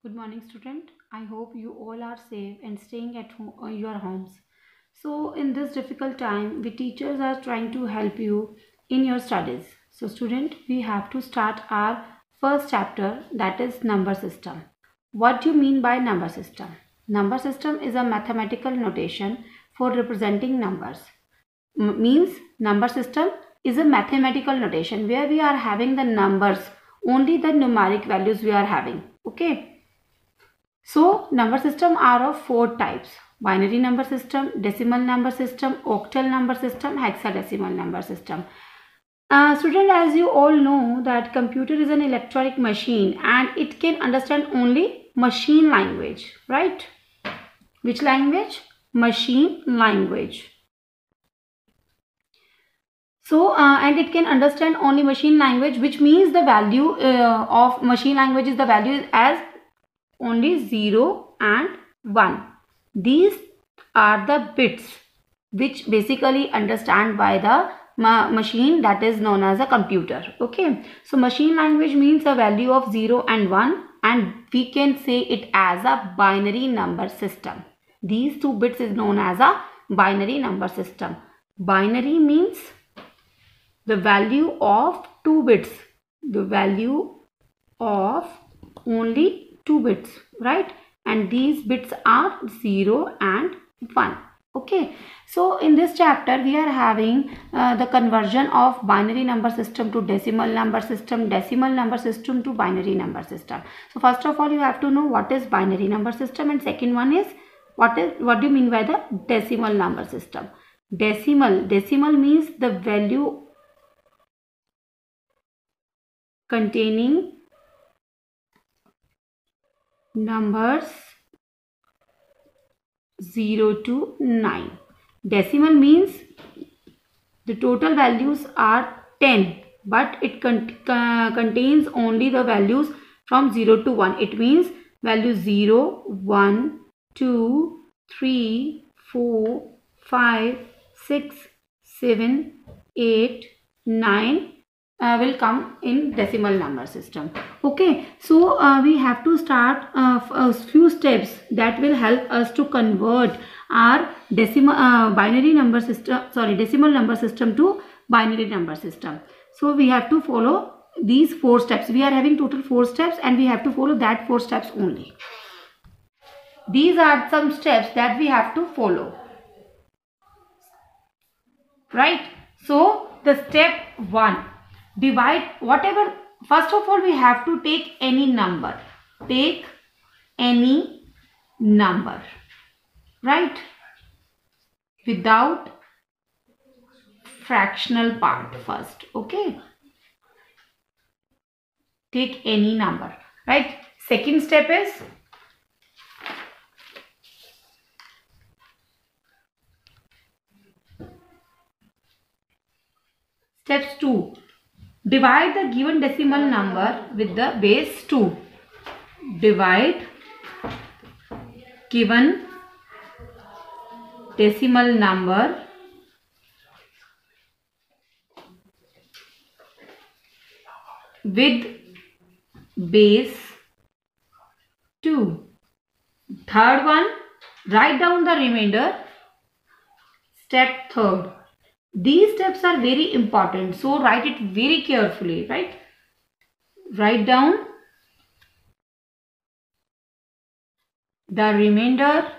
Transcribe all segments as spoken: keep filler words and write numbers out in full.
Good morning, student. I hope you all are safe and staying at home, uh, your homes. So, in this difficult time, we teachers are trying to help you in your studies. So, student, we have to start our first chapter, that is number system. What do you mean by number system? Number system is a mathematical notation for representing numbers. M- means number system is a mathematical notation where we are having the numbers, only the numeric values we are having. Okay. So, number system are of four types: binary number system, decimal number system, octal number system, hexadecimal number system. Uh, student, as you all know that computer is an electronic machine and it can understand only machine language, right? Which language? Machine language. So, uh, and it can understand only machine language, which means the value uh, of machine language is the value is as only zero and one. These are the bits which basically understand by the ma machine, that is known as a computer. Okay, so machine language means a value of zero and one, and we can say it as a binary number system. These two bits is known as a binary number system. Binary means the value of two bits, the value of only two bits, right? And these bits are zero and one. Okay, so in this chapter we are having uh, the conversion of binary number system to decimal number system, decimal number system to binary number system. So first of all, you have to know what is binary number system, and second one is what is what do you mean by the decimal number system. Decimal, decimal means the value containing numbers zero to nine. Decimal means the total values are ten, but it con uh, contains only the values from zero to one. It means value zero, one, two, three, four, five, six, seven, eight, nine uh, will come in decimal number system. Okay, so uh, we have to start uh, a few steps that will help us to convert our decimal uh, binary number system sorry decimal number system to binary number system. So we have to follow these four steps. We are having total four steps and we have to follow that four steps only. These are some steps that we have to follow, right? So the step one, divide whatever. First of all, we have to take any number. Take any number, right? Without fractional part first. Okay. Take any number, right? Second step is steps two. Divide the given decimal number with the base two. Divide given decimal number with base two. Third one, write down the remainder. Step third. These steps are very important, so write it very carefully, right? Write down the remainder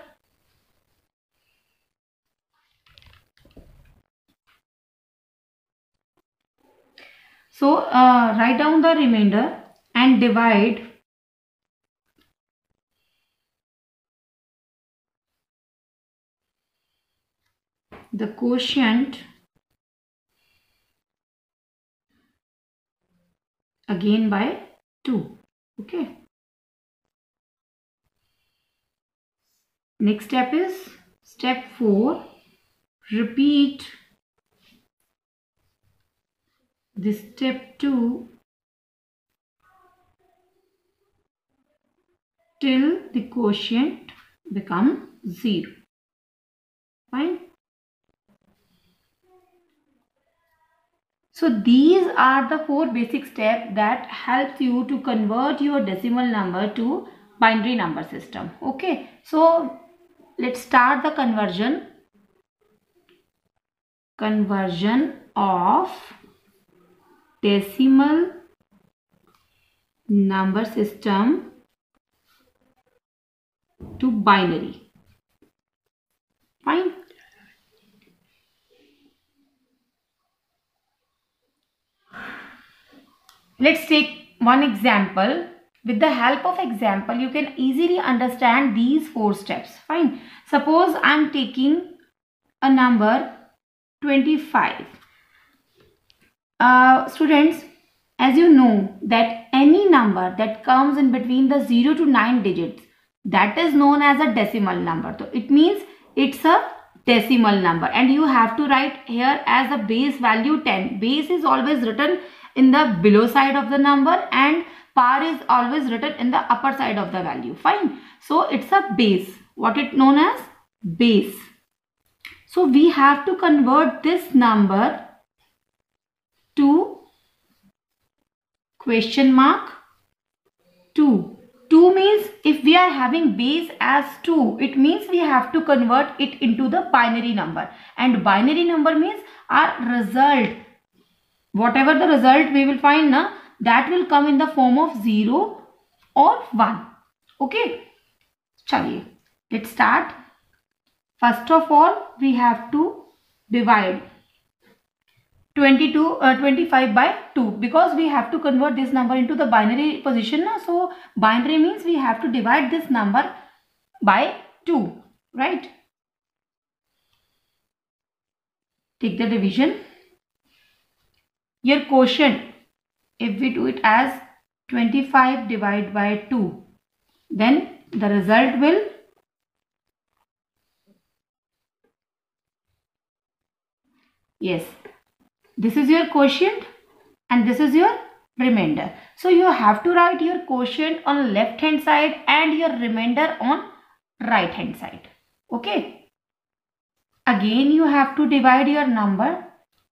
so uh, write down the remainder and divide the quotient again by two. Okay. Next step is step four. Repeat this step two till the quotient become zero. Fine. So these are the four basic steps that helps you to convert your decimal number to binary number system. Okay, so let's start the conversion conversion of decimal number system to binary. Fine. Let's take one example. With the help of example, you can easily understand these four steps. Fine. Suppose I am taking a number twenty-five. Uh, students, as you know that any number that comes in between the zero to nine digits, that is known as a decimal number. So it means it's a decimal number, and you have to write here as a base value ten. Base is always written in the below side of the number and par is always written in the upper side of the value. Fine. So it's a base. What it known as base. So we have to convert this number to question mark two. two means if we are having base as two, it means we have to convert it into the binary number, and binary number means our result. Whatever the result we will find, na, that will come in the form of zero or one. Okay. Chaliye, let's start. First of all, we have to divide twenty-two, uh, twenty-five by two, because we have to convert this number into the binary position. Na? So binary means we have to divide this number by two, right? Take the division. Your quotient, if we do it as twenty-five divided by two, then the result will yes, this is your quotient and this is your remainder. So you have to write your quotient on left hand side and your remainder on right hand side. Okay. Again you have to divide your number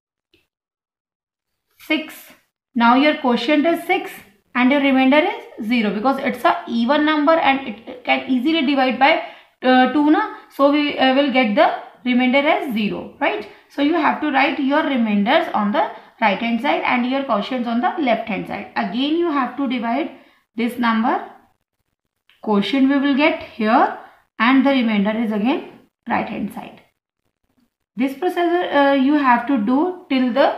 six. Now your quotient is six and your remainder is zero, because it's a even number and it can easily divide by uh, two. Na? So we uh, will get the remainder as zero, right? So you have to write your remainders on the right hand side and your quotients on the left hand side. Again you have to divide this number. Quotient we will get here and the remainder is again right hand side. This process uh, you have to do till the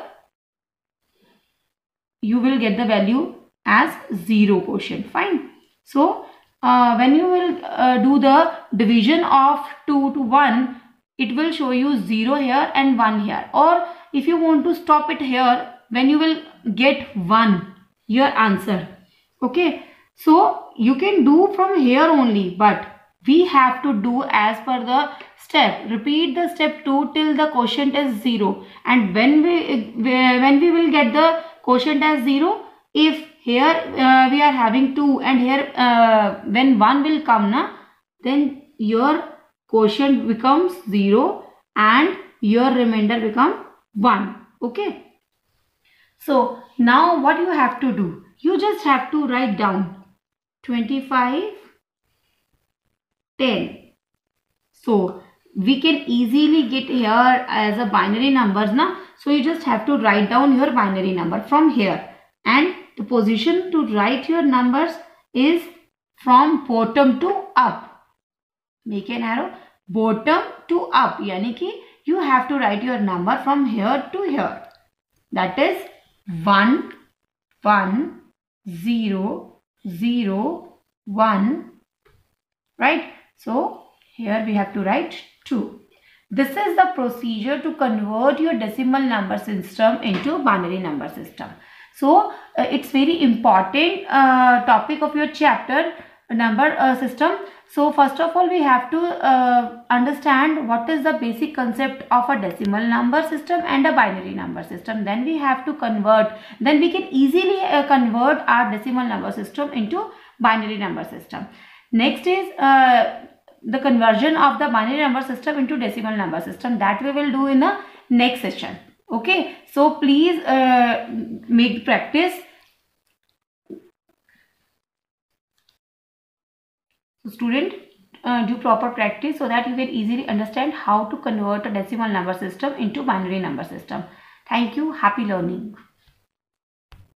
you will get the value as zero quotient. Fine. So uh, when you will uh, do the division of two to one, it will show you zero here and one here. Or if you want to stop it here, when you will get one, your answer. Okay. So you can do from here only, but we have to do as per the step. Repeat the step two till the quotient is zero. And when we when we will get the quotient as zero, if here uh, we are having two and here uh, when one will come, na, then your quotient becomes zero and your remainder become one. Okay. So now what you have to do? You just have to write down twenty-five, ten. So we can easily get here as a binary numbers, na? So you just have to write down your binary number from here, and the position to write your numbers is from bottom to up. Make an arrow bottom to up, yani ki you have to write your number from here to here. That is one, one, zero, zero, one, right? So here we have to write two. This is the procedure to convert your decimal number system into binary number system. So uh, it's very important uh, topic of your chapter, number uh, system. So first of all, we have to uh, understand what is the basic concept of a decimal number system and a binary number system. Then we have to convert, then we can easily uh, convert our decimal number system into binary number system. Next is uh, the conversion of the binary number system into decimal number system, that we will do in the next session. Okay, so please uh, make practice. So student, uh, do proper practice so that you can easily understand how to convert a decimal number system into binary number system. Thank you. Happy learning.